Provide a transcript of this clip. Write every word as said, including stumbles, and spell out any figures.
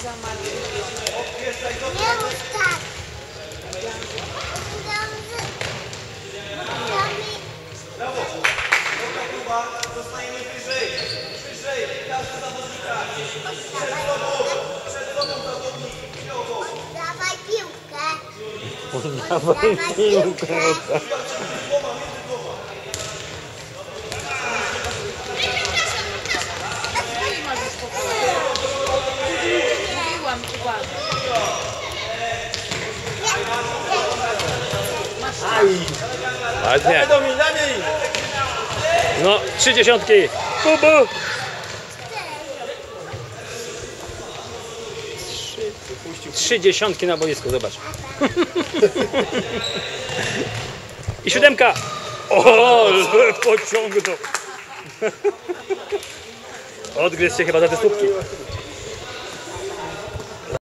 Nie mów tak. Brawo! Dobra próba, zostajemy wyżej. Wyżej, każdy zawodnika. Przed tobą, przed tobą zawodnik. Dawaj piłkę. Dawaj piłkę. Mówiłam, uważaj. Ładnie. Dominami! No, trzy dziesiątki. Bu, bu. Trzy, trzy dziesiątki na boisku, zobacz. I siódemka. O, że pociągnął. Odgryzł się chyba za te słupki.